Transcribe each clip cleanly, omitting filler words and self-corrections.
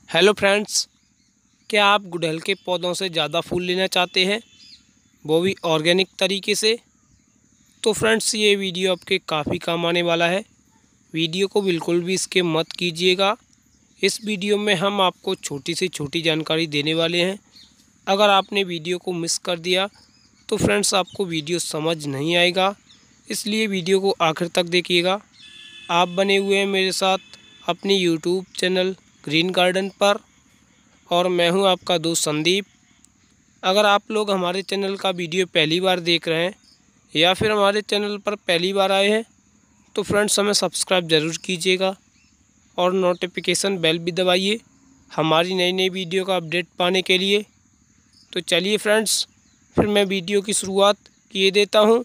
Hello friends, क्या आप गुड़हल के पौधों से ज़्यादा फूल लेना चाहते हैं, वो भी ऑर्गेनिक तरीके से? तो फ्रेंड्स, ये वीडियो आपके काफ़ी काम आने वाला है। वीडियो को बिल्कुल भी स्किप मत कीजिएगा। इस वीडियो में हम आपको छोटी से छोटी जानकारी देने वाले हैं। अगर आपने वीडियो को मिस कर दिया तो फ्रेंड्स आपको वीडियो समझ नहीं आएगा, इसलिए वीडियो को आखिर तक देखिएगा। आप बने हुए हैं मेरे साथ अपने यूट्यूब चैनल ग्रीन गार्डन पर और मैं हूं आपका दोस्त संदीप। अगर आप लोग हमारे चैनल का वीडियो पहली बार देख रहे हैं या फिर हमारे चैनल पर पहली बार आए हैं तो फ्रेंड्स हमें सब्सक्राइब ज़रूर कीजिएगा और नोटिफिकेशन बेल भी दबाइए हमारी नई नई वीडियो का अपडेट पाने के लिए। तो चलिए फ्रेंड्स, फिर मैं वीडियो की शुरुआत किए देता हूं।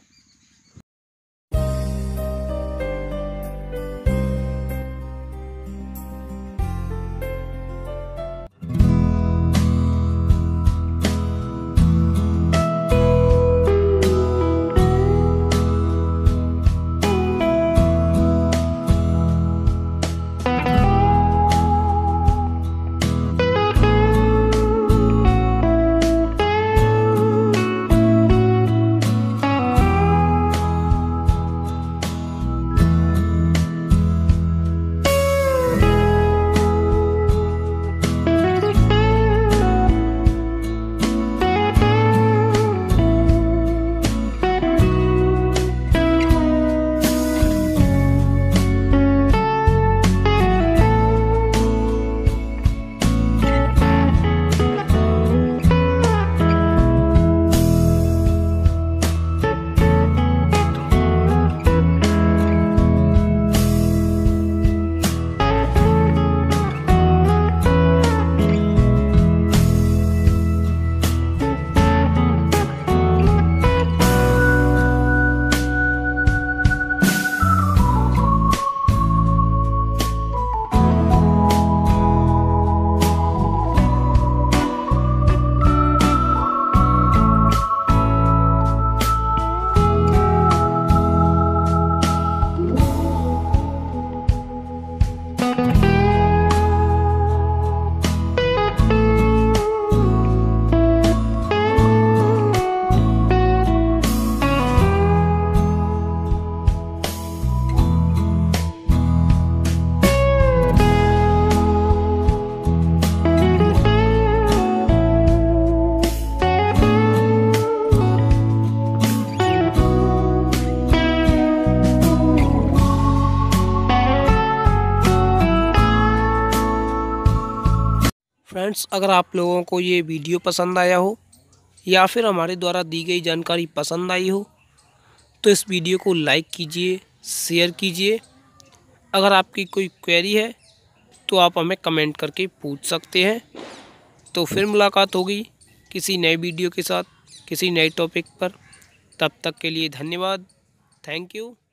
फ्रेंड्स, अगर आप लोगों को ये वीडियो पसंद आया हो या फिर हमारे द्वारा दी गई जानकारी पसंद आई हो तो इस वीडियो को लाइक कीजिए, शेयर कीजिए। अगर आपकी कोई क्वेरी है तो आप हमें कमेंट करके पूछ सकते हैं। तो फिर मुलाकात होगी किसी नए वीडियो के साथ, किसी नए टॉपिक पर। तब तक के लिए धन्यवाद। Thank you.